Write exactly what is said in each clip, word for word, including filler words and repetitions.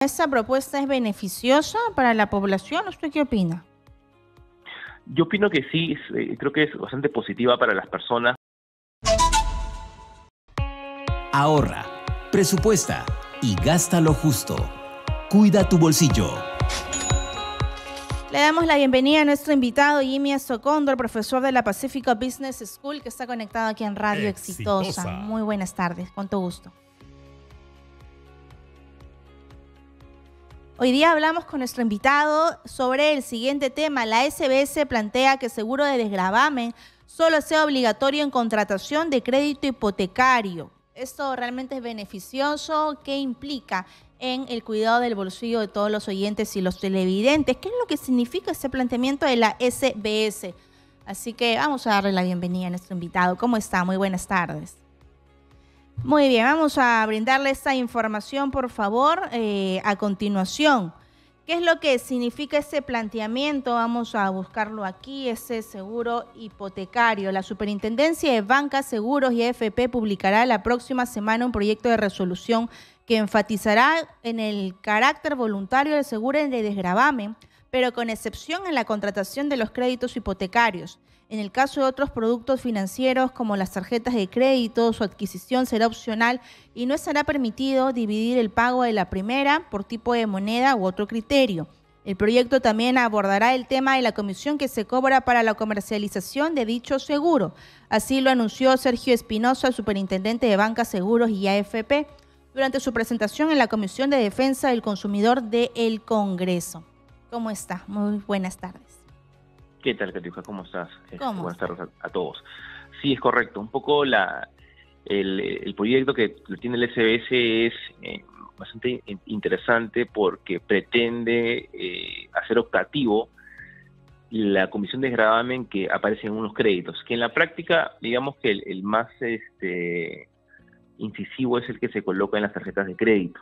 ¿Esta propuesta es beneficiosa para la población? ¿Usted qué opina? Yo opino que sí, es, eh, creo que es bastante positiva para las personas. Ahorra, presupuesta y gasta lo justo. Cuida tu bolsillo. Le damos la bienvenida a nuestro invitado Jimmy Azocóndor, profesor de la Pacifica Business School, que está conectado aquí en Radio Exitosa. Exitosa. Muy buenas tardes, con todo gusto. Hoy día hablamos con nuestro invitado sobre el siguiente tema. La S B S plantea que seguro de desgravamen solo sea obligatorio en contratación de crédito hipotecario. ¿Esto realmente es beneficioso? ¿Qué implica en el cuidado del bolsillo de todos los oyentes y los televidentes? ¿Qué es lo que significa ese planteamiento de la S B S? Así que vamos a darle la bienvenida a nuestro invitado. ¿Cómo está? Muy buenas tardes. Muy bien, vamos a brindarle esta información, por favor, eh, a continuación. ¿Qué es lo que significa ese planteamiento? Vamos a buscarlo aquí, ese seguro hipotecario. La Superintendencia de Bancas, Seguros y A F P publicará la próxima semana un proyecto de resolución que enfatizará en el carácter voluntario del seguro de desgravamen, pero con excepción en la contratación de los créditos hipotecarios. En el caso de otros productos financieros como las tarjetas de crédito, su adquisición será opcional y no estará permitido dividir el pago de la primera por tipo de moneda u otro criterio. El proyecto también abordará el tema de la comisión que se cobra para la comercialización de dicho seguro. Así lo anunció Sergio Espinosa, superintendente de Bancas, Seguros y A F P, durante su presentación en la Comisión de Defensa del Consumidor del Congreso. ¿Cómo está? Muy buenas tardes. ¿Qué tal, Catiuja? ¿Cómo estás? ¿Cómo Buenas está? tardes a, a todos. Sí, es correcto. Un poco la el, el proyecto que tiene el S B S es eh, bastante interesante porque pretende eh, hacer optativo la comisión de desgravamen que aparece en unos créditos, que en la práctica, digamos que el, el más este, incisivo es el que se coloca en las tarjetas de crédito.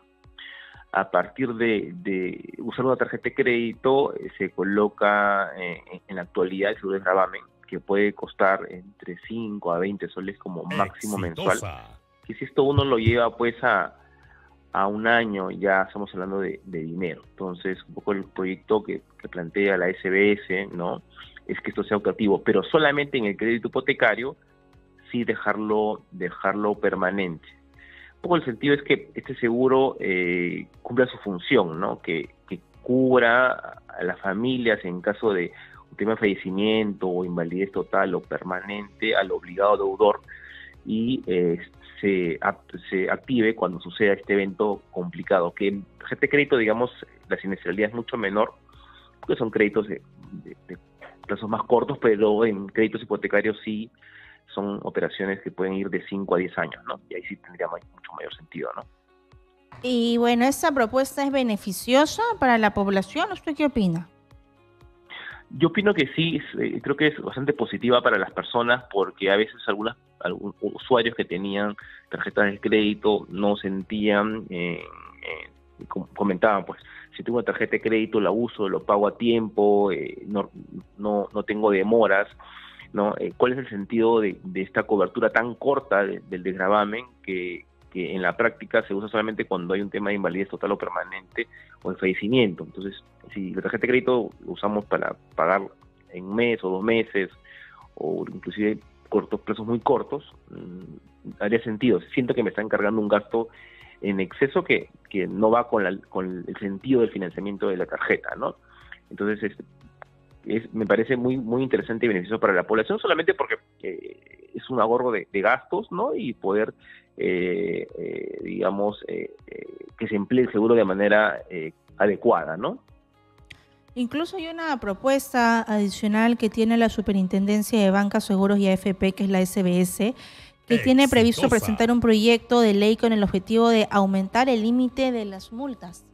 A partir de, de usar una tarjeta de crédito, eh, se coloca eh, en la actualidad el seguro de desgravamen, que puede costar entre cinco a veinte soles como máximo Exitosa. mensual. Que si esto uno lo lleva pues a, a un año, ya estamos hablando de, de dinero. Entonces, un poco el proyecto que, que plantea la S B S, ¿no?, es que esto sea optativo, pero solamente en el crédito hipotecario, sí dejarlo, dejarlo permanente. Un poco el sentido es que este seguro eh, cumpla su función, ¿no? Que, que cubra a las familias en caso de un tema de fallecimiento o invalidez total o permanente al obligado deudor y eh, se, se active cuando suceda este evento complicado. Que en tarjeta de crédito, digamos, la siniestralidad es mucho menor, porque son créditos de, de, de plazos más cortos, pero en créditos hipotecarios sí son operaciones que pueden ir de cinco a diez años, ¿no? Y ahí sí tendría mucho mayor sentido, ¿no? Y bueno, ¿esta propuesta es beneficiosa para la población? ¿Usted qué opina? Yo opino que sí, eh, creo que es bastante positiva para las personas porque a veces algunas, algunos usuarios que tenían tarjetas de crédito no sentían, eh, eh, comentaban, pues, si tengo una tarjeta de crédito la uso, lo pago a tiempo, eh, no, no, no tengo demoras, ¿no? Eh, ¿Cuál es el sentido de, de esta cobertura tan corta de, del desgravamen que, que en la práctica se usa solamente cuando hay un tema de invalidez total o permanente o de fallecimiento? Entonces, si la tarjeta de crédito lo usamos para pagar en un mes o dos meses o inclusive cortos plazos muy cortos, mmm, haría sentido. Siento que me están cargando un gasto en exceso que, que no va con, la, con el sentido del financiamiento de la tarjeta, ¿no? Entonces, este, Es, me parece muy muy interesante y beneficioso para la población, solamente porque eh, es un ahorro de, de gastos, ¿no? Y poder, eh, eh, digamos, eh, eh, que se emplee el seguro de manera eh, adecuada, ¿no? Incluso hay una propuesta adicional que tiene la Superintendencia de Bancas, Seguros y A F P, que es la S B S, que Exitosa. tiene previsto presentar un proyecto de ley con el objetivo de aumentar el límite de las multas.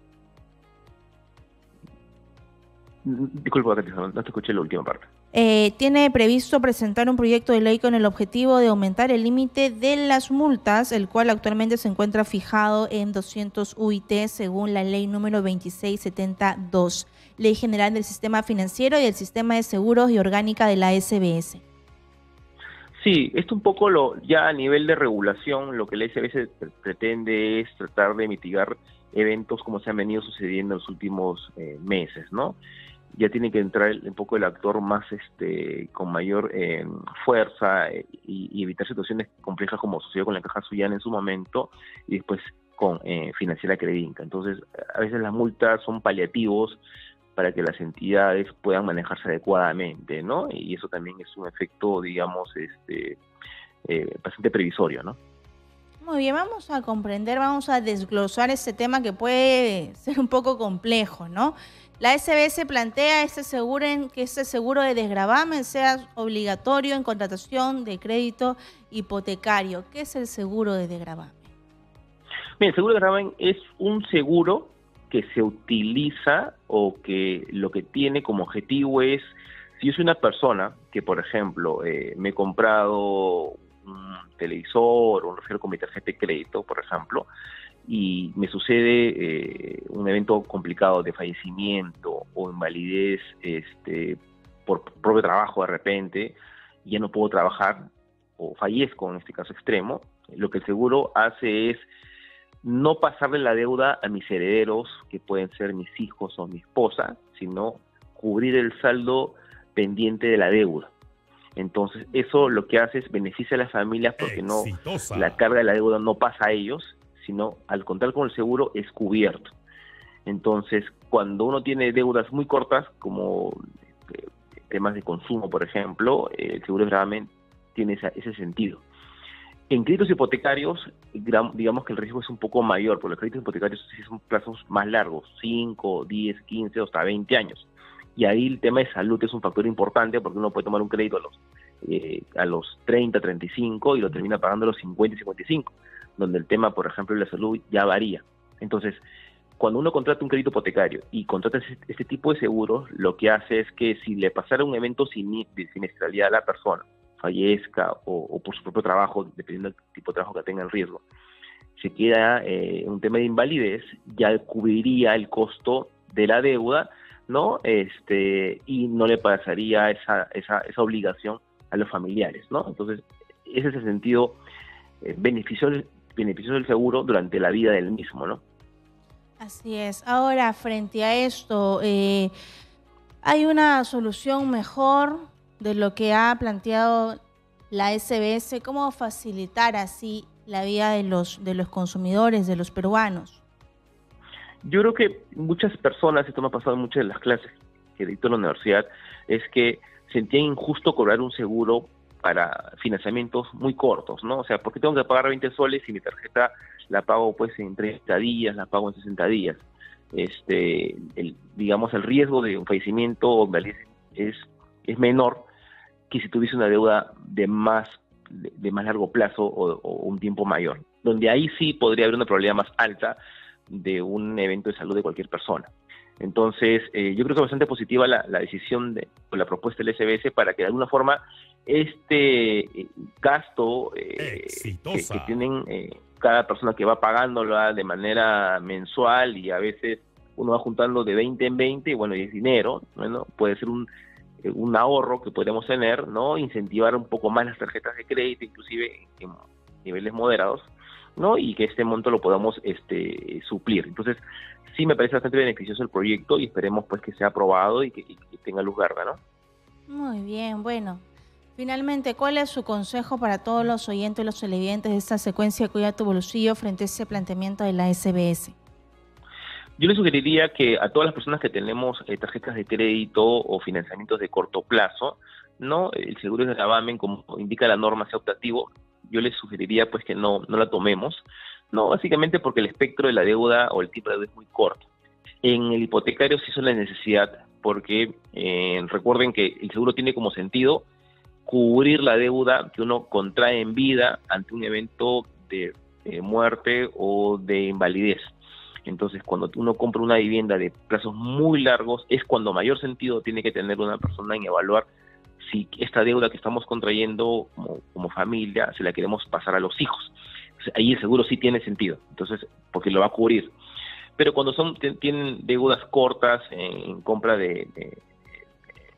Disculpa, no te escuché la última parte. Eh, tiene previsto presentar un proyecto de ley con el objetivo de aumentar el límite de las multas, el cual actualmente se encuentra fijado en doscientos U I T según la ley número veintiséis setenta y dos, Ley General del Sistema Financiero y el Sistema de Seguros y Orgánica de la S B S. Sí, esto un poco, lo ya a nivel de regulación, lo que la S B S pretende es tratar de mitigar eventos como se han venido sucediendo en los últimos eh, meses, ¿no? Ya tiene que entrar un poco el actor más este con mayor eh, fuerza eh, y, y evitar situaciones complejas como sucedió con la Caja Sullana en su momento y después con eh, Financiera Credinca. Entonces, a veces las multas son paliativos para que las entidades puedan manejarse adecuadamente, ¿no? Y eso también es un efecto, digamos, este eh, bastante previsorio, ¿no? Muy bien, vamos a comprender, vamos a desglosar este tema que puede ser un poco complejo, ¿no? La S B S plantea este seguro en, que este seguro de desgravamen sea obligatorio en contratación de crédito hipotecario. ¿Qué es el seguro de desgravamen? Bien, el seguro de desgravamen es un seguro que se utiliza o que lo que tiene como objetivo es, si yo soy una persona que, por ejemplo, eh, me he comprado un televisor o un refrigerador con mi tarjeta de crédito, por ejemplo, y me sucede eh, un evento complicado de fallecimiento o invalidez este, por propio trabajo de repente, ya no puedo trabajar o fallezco en este caso extremo, lo que el seguro hace es no pasarle la deuda a mis herederos, que pueden ser mis hijos o mi esposa, sino cubrir el saldo pendiente de la deuda. Entonces, eso lo que hace es beneficia a las familias porque no la carga de la deuda no pasa a ellos, sino al contar con el seguro es cubierto. Entonces, cuando uno tiene deudas muy cortas, como eh, temas de consumo, por ejemplo, eh, el seguro de desgravamen tiene esa, ese sentido. En créditos hipotecarios, digamos que el riesgo es un poco mayor, porque los créditos hipotecarios sí son plazos más largos, cinco, diez, quince, hasta veinte años. Y ahí el tema de salud es un factor importante porque uno puede tomar un crédito a los, eh, a los treinta, treinta y cinco y lo termina pagando a los cincuenta y cincuenta y cinco, donde el tema, por ejemplo, de la salud ya varía. Entonces, cuando uno contrata un crédito hipotecario y contrata este, este tipo de seguros, lo que hace es que si le pasara un evento sin, de siniestralidad a la persona, fallezca o, o por su propio trabajo, dependiendo del tipo de trabajo que tenga en riesgo, se queda eh, un tema de invalidez, ya cubriría el costo de la deuda, ¿no? Este, y no le pasaría esa, esa, esa obligación a los familiares, ¿no? Entonces, ese es el sentido eh, beneficioso, beneficioso del seguro durante la vida del mismo, ¿no? Así es. Ahora, frente a esto, eh, ¿hay una solución mejor de lo que ha planteado la S B S? ¿Cómo facilitar así la vida de los, de los consumidores, de los peruanos? Yo creo que muchas personas, esto me ha pasado en muchas de las clases que dicto en la universidad, es que sentían injusto cobrar un seguro para financiamientos muy cortos, ¿no? O sea, ¿por qué tengo que pagar veinte soles si mi tarjeta la pago pues en treinta días, la pago en sesenta días? Este, el, digamos, el riesgo de un fallecimiento o invalidez es, es menor que si tuviese una deuda de más, de, de más largo plazo o, o un tiempo mayor, donde ahí sí podría haber una probabilidad más alta de un evento de salud de cualquier persona. Entonces, eh, yo creo que es bastante positiva la, la decisión de, o la propuesta del S B S para que de alguna forma este eh, gasto eh, que, que tienen eh, cada persona que va pagándola de manera mensual y a veces uno va juntando de veinte en veinte y bueno, y es dinero, bueno, puede ser un, eh, un ahorro que podemos tener, ¿no? Incentivar un poco más las tarjetas de crédito, inclusive en, en niveles moderados, ¿no? Y que este monto lo podamos este suplir. Entonces, sí me parece bastante beneficioso el proyecto y esperemos pues que sea aprobado y que, y que tenga luz verde, ¿no? Muy bien, bueno. Finalmente, ¿cuál es su consejo para todos los oyentes y los televidentes de esta secuencia Cuida tu Bolsillo frente a ese planteamiento de la S B S? Yo le sugeriría que a todas las personas que tenemos eh, tarjetas de crédito o financiamientos de corto plazo, ¿no? El seguro de desgravamen, como indica la norma, sea optativo. Yo les sugeriría pues que no, no la tomemos, no básicamente porque el espectro de la deuda o el tipo de deuda es muy corto. En el hipotecario sí es una necesidad, porque eh, recuerden que el seguro tiene como sentido cubrir la deuda que uno contrae en vida ante un evento de, de muerte o de invalidez. Entonces, cuando uno compra una vivienda de plazos muy largos, es cuando mayor sentido tiene que tener una persona en evaluar si esta deuda que estamos contrayendo como, como familia se la queremos pasar a los hijos. Entonces, ahí el seguro sí tiene sentido, entonces porque lo va a cubrir. Pero cuando son tienen deudas cortas en compra de, de,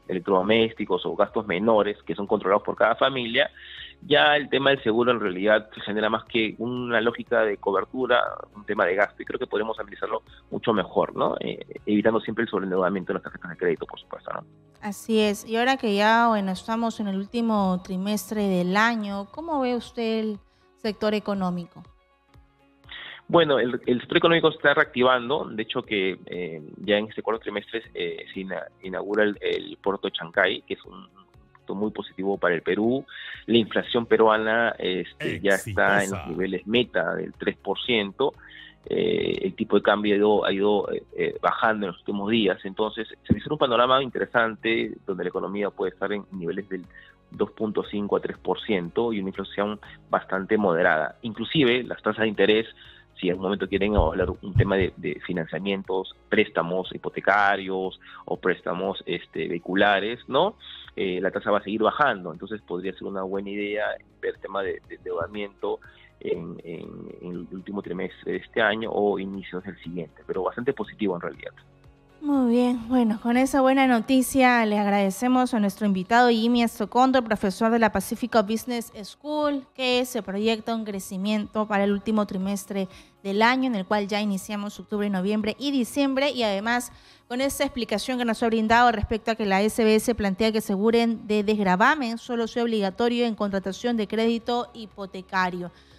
electrodomésticos o gastos menores que son controlados por cada familia, ya el tema del seguro en realidad se genera más que una lógica de cobertura, un tema de gasto, y creo que podemos analizarlo mucho mejor, ¿no? Eh, evitando siempre el sobreendeudamiento de las tarjetas de crédito, por supuesto, ¿no? Así es. Y ahora que ya, bueno, estamos en el último trimestre del año, ¿cómo ve usted el sector económico? Bueno, el, el sector económico se está reactivando. De hecho, que eh, ya en este cuarto trimestre eh, se ina, inaugura el, el puerto de Chancay, que es un punto muy positivo para el Perú. La inflación peruana este, ya está en los niveles meta del tres por ciento. Eh, el tipo de cambio ha ido, ha ido eh, bajando en los últimos días. Entonces, se hizo un panorama interesante donde la economía puede estar en niveles del dos punto cinco a tres por ciento y una inflación bastante moderada. Inclusive, las tasas de interés, si en un momento quieren hablar un tema de, de financiamientos, préstamos hipotecarios o préstamos este, vehiculares, ¿no? Eh, la tasa va a seguir bajando, entonces podría ser una buena idea ver el tema de, de endeudamiento en, en, en el último trimestre de este año o inicios del siguiente, pero bastante positivo en realidad. Muy bien, bueno, con esa buena noticia le agradecemos a nuestro invitado Jimmy Estocondo, profesor de la Pacifico Business School, que se proyecta un crecimiento para el último trimestre del año, en el cual ya iniciamos octubre, noviembre y diciembre, y además con esa explicación que nos ha brindado respecto a que la S B S plantea que aseguren de desgravamen solo sea obligatorio en contratación de crédito hipotecario.